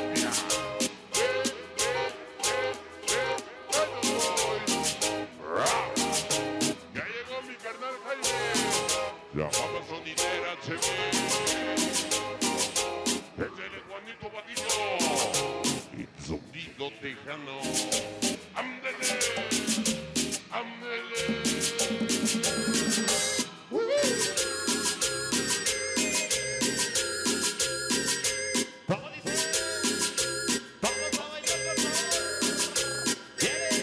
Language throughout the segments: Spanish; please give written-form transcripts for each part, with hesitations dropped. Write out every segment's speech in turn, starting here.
cumbia. Ya llegó mi carnal Jaime. La papa sonidera se ve. Es el Juanito Patito. Y sonido tejano. ¡Ándele! ¡Ándele! ¿Cómo dice? Vamos a bailar, por favor. Viene.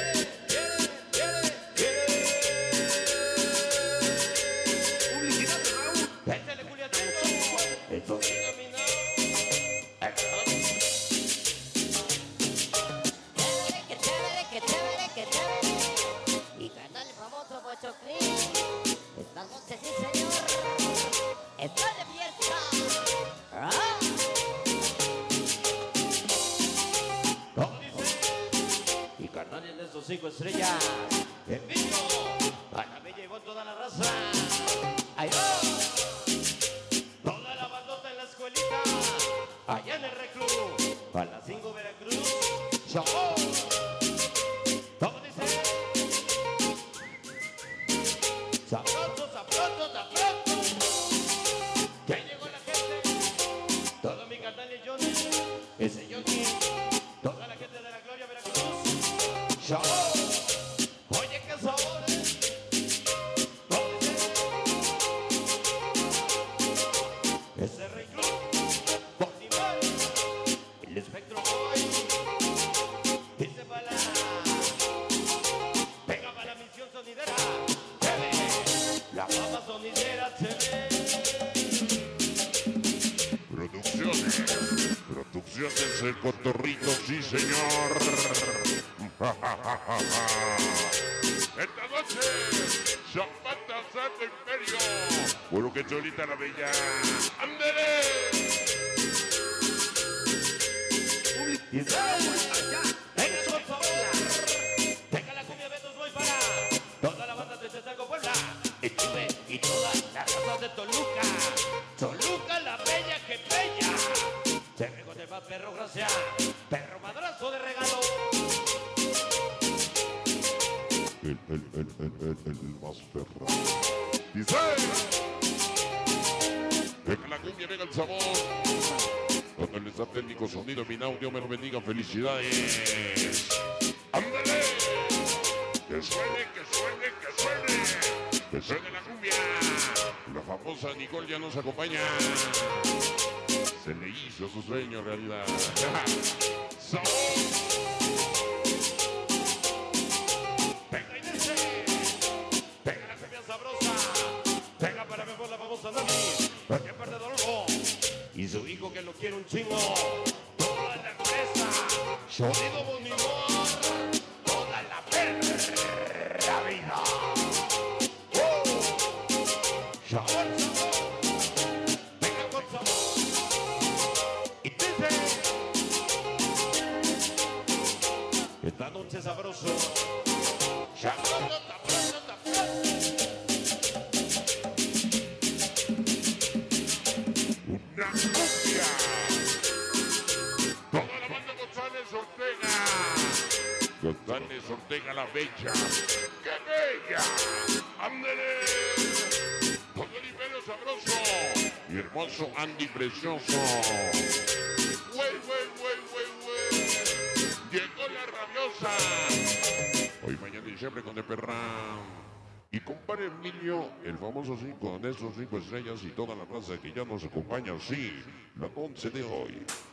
Publicidad de Raúl. Échale, Juliatito. Eso. Dominado. Que chévere. Y canal famoso Pochoclín. Esta noche, sí señor, está de fiesta. ¡Ah! ¿Cómo dice? Y carnales de esos 5 estrellas. En vivo. Para mí llegó toda la raza. ¡Ahí va! Toda la bandota en la escuelita. Allá en el reclu. A las 5 Veracruz. ¡Show! ¿Cómo dice? Sabroso. Ya llegó la gente. Todo mi carnal de Johnny. Ese Johnny. Toda la gente de la Gloria Veracruz. ¡Show! Oye, qué sabores. ¿Cómo dice? Ese Rey Club. Portimar. El Espectro Boy. Dice para pega para la misión sonidera. Se ve. La fama sonidera se ve. Producciones El Cotorrito, sí señor. Esta noche, Zapata Santo Imperio. Bueno que Cholita la Bella. ¡Ándele! Allá. Venga, por favor. Venga la cumbia Betos Boy para toda la banda de Tezaco Puebla. Estuve y todas las razas de Toluca. Toluca la bella que bella. Se me con el más perro gracia. Perro madrazo de regalo. El más perro. Dice. Venga la cumbia, venga el sabor. Con el está técnico sonido, mi Dios me lo bendiga, felicidades. ¡Ándale! Que suene. Que suene la cumbia. La famosa Nicole ya nos acompaña. Se le hizo su sueño realidad. ¡Sabor! Venga Inés. Venga la cumbia sabrosa. Venga para mejor la famosa Nami. Porque parte de Dolgo. Y su hijo que lo quiere un chingo. Toda la empresa. Sonido Bonimor. Toda la perra vida. Sabor. Venga con sabor. Y dice. Esta noche sabroso. Sabroso. Una cumbia. Toda la banda González Ortega la Bella. ¡Qué bella! ¡Ándele! Todo el imperio sabroso. Mi hermoso Andy precioso. ¡Güey! Llegó la rabiosa. Hoy mañana diciembre con el perrán. Y compadre Emilio, el famoso 5 de esos 5 estrellas y toda la raza que ya nos acompaña, sí, la 11 de hoy.